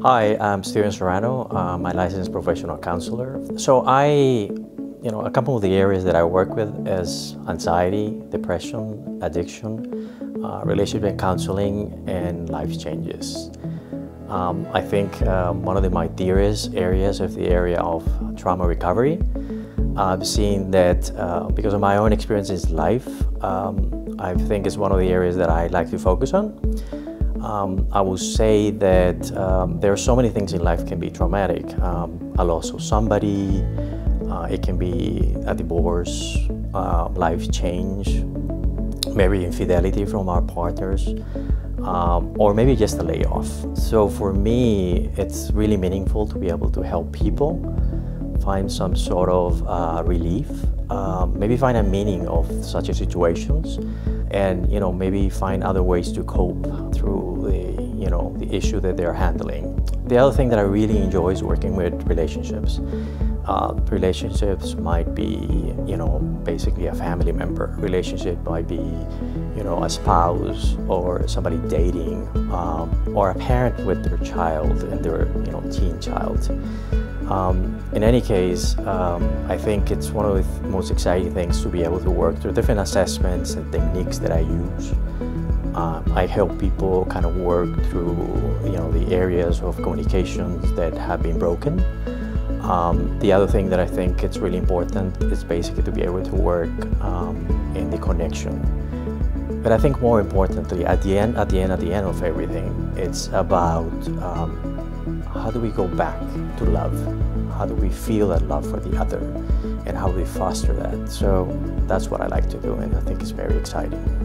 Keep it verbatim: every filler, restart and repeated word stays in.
Hi, I'm Serrano. I'm a licensed professional counselor. So I, you know, a couple of the areas that I work with is anxiety, depression, addiction, uh, relationship counseling, and life changes. Um, I think um, one of the, my dearest areas is the area of trauma recovery. I've seen that uh, because of my own experiences in life, um, I think it's one of the areas that I like to focus on. Um, I will say that um, there are so many things in life can be traumatic. Um, a loss of somebody, uh, it can be a divorce, uh, life change, maybe infidelity from our partners, um, or maybe just a layoff. So for me, it's really meaningful to be able to help people find some sort of uh, relief, um, maybe find a meaning of such a situations, and you know maybe find other ways to cope through the you know the issue that they're handling. The other thing that I really enjoy is working with relationships. Uh, relationships might be you know basically a family member. Relationship might be you know a spouse or somebody dating, um, or a parent with their child and their you know teen child. Um, in any case, um, I think it's one of the most exciting things to be able to work through different assessments and techniques that I use. Um, I help people kind of work through, you know, the areas of communications that have been broken. Um, the other thing that I think it's really important is basically to be able to work um, in the connection. But I think more importantly, at the end, at the end, at the end of everything, it's about um, how do we go back to love? How do we feel that love for the other? And how do we foster that? So that's what I like to do, and I think it's very exciting.